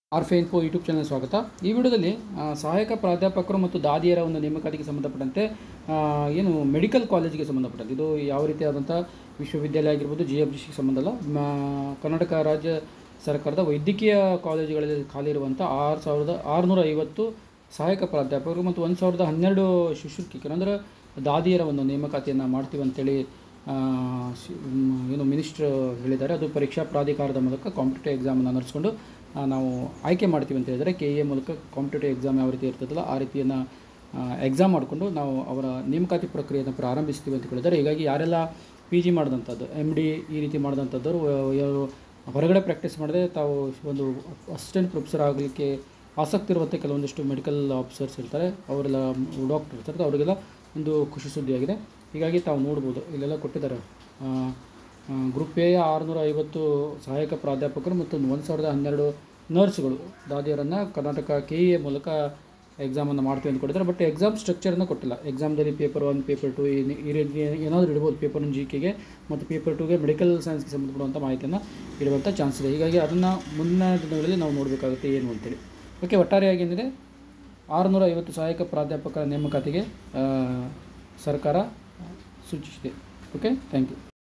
ಆರ್ಫೆ info YouTube channel ಸ್ವಾಗತ. ಈ ವಿಡಿಯೋದಲ್ಲಿ ಸಹಾಯಕ ಪ್ರಾಧ್ಯಾಪಕರು ಮತ್ತು ದಾದಿಯರ ಒಂದು ನೇಮಕಾತಿಗೆ ಸಂಬಂಧಪಟ್ಟಂತೆ ಏನು ಮೆಡಿಕಲ್ ಕಾಲೇಜಿಗೆ ಸಂಬಂಧಪಟ್ಟಂತೆ ಇದು ಯಾವ ರೀತಿಯಾದಂಥ ವಿಶ್ವವಿದ್ಯಾಲಯ ಆಗಿರ್ಬೋದು, GFGCಗೆ ಸಂಬಂಧ ಅಲ್ಲ, ಕರ್ನಾಟಕ ರಾಜ್ಯ ಸರ್ಕಾರದ ವೈದ್ಯಕೀಯ ಕಾಲೇಜುಗಳಲ್ಲಿ ಖಾಲಿ ಇರುವಂಥ 6,650 ಸಹಾಯಕ ಪ್ರಾಧ್ಯಾಪಕರು ಮತ್ತು 1,012 ಶುಶ್ರೂಷಕಿಯರು ಅಂದರೆ ದಾದಿಯರ ಒಂದು ನೇಮಕಾತಿಯನ್ನು ಮಾಡ್ತೀವಿ ಅಂತೇಳಿ ಏನು ಮಿನಿಸ್ಟ್ರ್ ಹೇಳಿದ್ದಾರೆ. ಅದು ಪರೀಕ್ಷಾ ಪ್ರಾಧಿಕಾರದ ಮೂಲಕ ಕಾಂಪಿಟೇಟಿವ್ ಎಕ್ಸಾಮನ್ನು ನಡೆಸ್ಕೊಂಡು ನಾವು ಆಯ್ಕೆ ಮಾಡ್ತೀವಿ ಅಂತ ಹೇಳಿದರೆ KE ಮೂಲಕ ಕಾಂಪಿಟೇಟಿವ್ ಎಕ್ಸಾಮ್ ಯಾವ ರೀತಿ ಇರ್ತದಲ್ಲ ಆ ರೀತಿಯನ್ನು ಎಕ್ಸಾಮ್ ಮಾಡಿಕೊಂಡು ನಾವು ಅವರ ನೇಮಕಾತಿ ಪ್ರಕ್ರಿಯೆಯನ್ನು ಪ್ರಾರಂಭಿಸ್ತೀವಿ ಅಂತ ಹೇಳಿದ್ದಾರೆ. ಹೀಗಾಗಿ ಯಾರೆಲ್ಲ PG ಮಾಡಿದಂಥದ್ದು, MD ಈ ರೀತಿ ಮಾಡಿದಂಥದ್ದು, ಯಾರು ಹೊರಗಡೆ ಪ್ರಾಕ್ಟೀಸ್ ಮಾಡದೆ ತಾವು ಒಂದು ಅಸಿಸ್ಟೆಂಟ್ ಪ್ರೊಫೆಸರ್ ಆಗಲಿಕ್ಕೆ ಆಸಕ್ತಿ ಇರುವಂಥ ಕೆಲವೊಂದಿಷ್ಟು ಮೆಡಿಕಲ್ ಆಫೀಸರ್ಸ್ ಇರ್ತಾರೆ, ಅವರೆಲ್ಲ ಡಾಕ್ಟರ್ ಇರ್ತಾರೆ, ಅವರಿಗೆಲ್ಲ ಒಂದು ಖುಷಿ ಸುದ್ದಿಯಾಗಿದೆ. ಹೀಗಾಗಿ ತಾವು ನೋಡ್ಬೋದು ಇಲ್ಲೆಲ್ಲ ಕೊಟ್ಟಿದ್ದಾರೆ. ಗ್ರೂಪ್ ಎ 650 ಸಹಾಯಕ ಪ್ರಾಧ್ಯಾಪಕರು ಮತ್ತು 1,012 ನರ್ಸ್ಗಳು ದಾದಿಯರನ್ನು ಕರ್ನಾಟಕ KE ಮೂಲಕ ಎಕ್ಸಾಮನ್ನು ಮಾಡ್ತೀವಿ ಅಂತ ಕೊಟ್ಟಿದ್ದಾರೆ. ಬಟ್ ಎಕ್ಸಾಮ್ ಸ್ಟ್ರಕ್ಚರನ್ನು ಕೊಟ್ಟಿಲ್ಲ. ಎಕ್ಸಾಮ್ದಲ್ಲಿ ಪೇಪರ್ 1, ಪೇಪರ್ 2 ಈ ರೀತಿ ಏನಾದರೂ ಇಡ್ಬೋದು. ಪೇಪರ್ 1 GKಗೆ ಮತ್ತು ಪೇಪರ್ 2ಗೆ ಮೆಡಿಕಲ್ ಸೈನ್ಸ್ಗೆ ಸಂಬಂಧಪಡುವಂಥ ಮಾಹಿತಿಯನ್ನು ಇಡುವಂಥ ಚಾನ್ಸ್ ಇದೆ. ಹೀಗಾಗಿ ಅದನ್ನು ಮುಂದಿನ ದಿನಗಳಲ್ಲಿ ನಾವು ನೋಡಬೇಕಾಗುತ್ತೆ ಏನು ಅಂತೇಳಿ. ಓಕೆ, ಒಟ್ಟಾರೆಯಾಗಿ ಏನಿದೆ 650 ಸಹಾಯಕ ಪ್ರಾಧ್ಯಾಪಕರ ನೇಮಕಾತಿಗೆ ಸರ್ಕಾರ ಸೂಚಿಸಿದೆ. Okay, thank you.